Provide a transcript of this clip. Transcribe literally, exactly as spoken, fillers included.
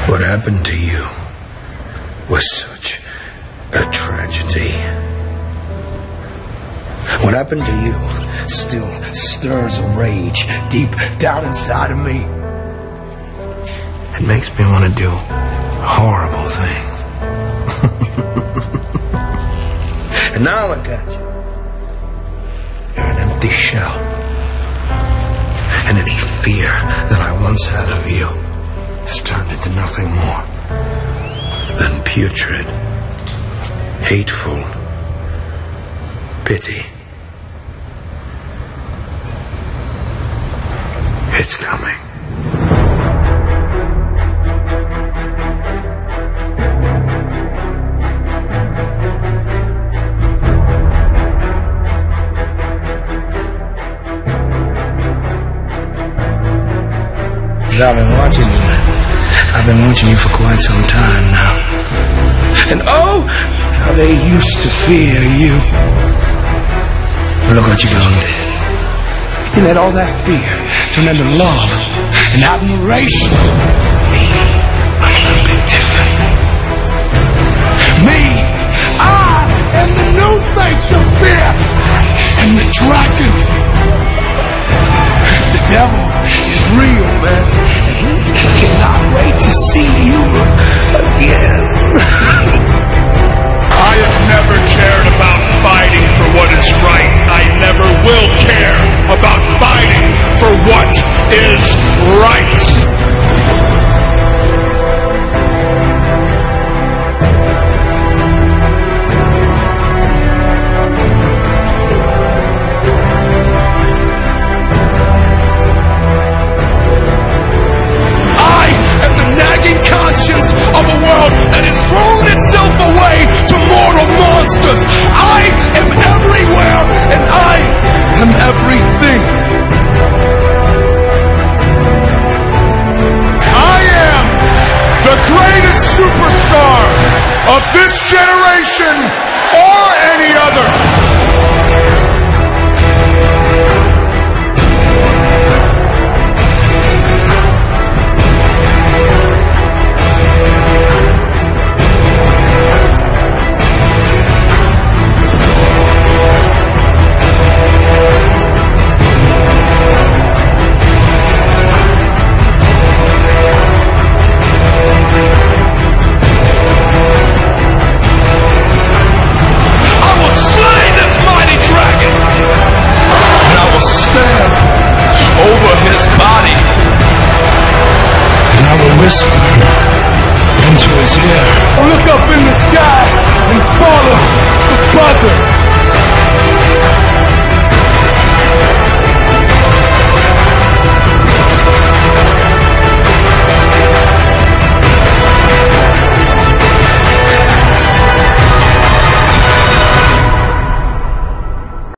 What happened to you was such a tragedy. What happened to you still stirs a rage deep down inside of me. It makes me want to do horrible things. And now look at you. You're an empty shell. And any fear that I once had of you has turned into nothing more than putrid, hateful pity. It's coming. I've been watching you. I've been watching you for quite some time now. And oh, how they used to fear you. Look what you done did. You let all that fear turn into love and admiration. Me, I'm a little bit different. Me, I am the new face of fear. I am the dragon. The devil is real, man. I cannot wait to see you again. I have never cared about fighting for what is right. I never will care about fighting for what is right. Of a world that has thrown itself away to mortal monsters. I am everywhere and I am everything. I am the greatest superstar of this generation or any other. Whisper into his ear. Look up in the sky.